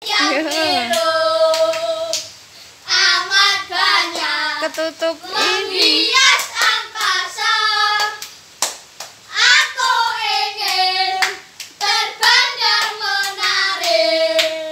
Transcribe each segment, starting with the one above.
yang biru amat banyak ketutup ini. menghias angkasa. Aku ingin terbang dan menari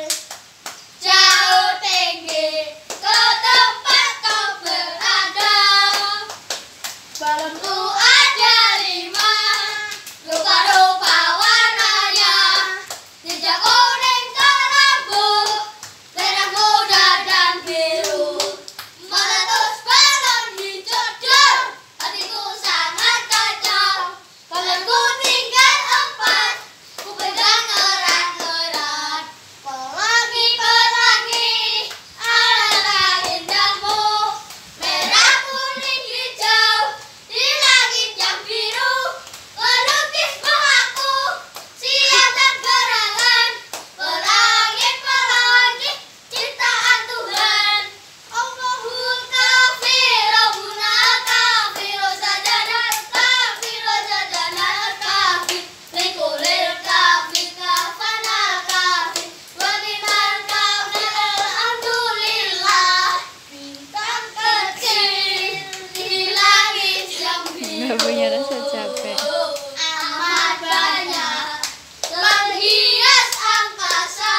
jauh tinggi ke tempat kau berada. Balonku ada 5, rupa-rupa warnanya, hijau, kuning, kelabu, merah muda dan biru. Meletus balon hijau jauh, hatiku sangat kacau. Balonku tinggal 4, ku pegang erat-erat. Pelangi-pelangi, alangkah indahmu, merah, kuning, hijau di langit yang biru. Melukis bungaku siap dan gerangan. Pelangi-pelangi ciptaan Tuhan. Allahul kafir, Rabbunal kafir, sajadah kafir, sajadah kafir, likulil kafir, kafanal kafir, waniman kafir, alhamdulillah. Bintang kecil di langit yang biru Nggak punya rasa capek. amat banyak menghias angkasa.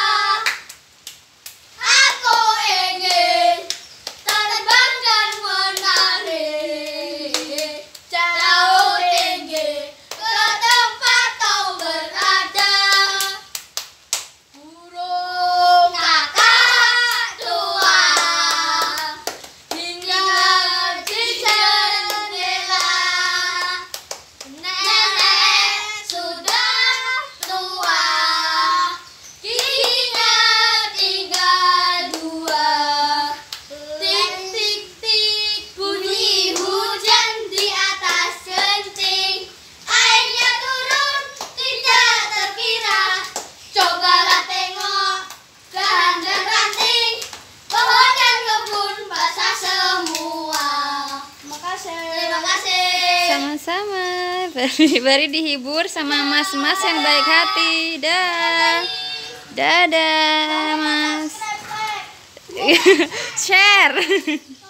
Aku ingin terbang dan menari jauh tinggi ke tempat kau berada. Burung kakak tua tinggal di jendela. Nenek sudah tua, giginya tinggal 2. Tik tik tik bunyi hujan di atas genting. Airnya turun tidak terkira. Cobalah tengok dahan dan ranting, pohon dan kebun basah semua. Terima kasih. Sama-sama. Bari dihibur sama mas-mas yang baik hati. Dadah, Mas. Share.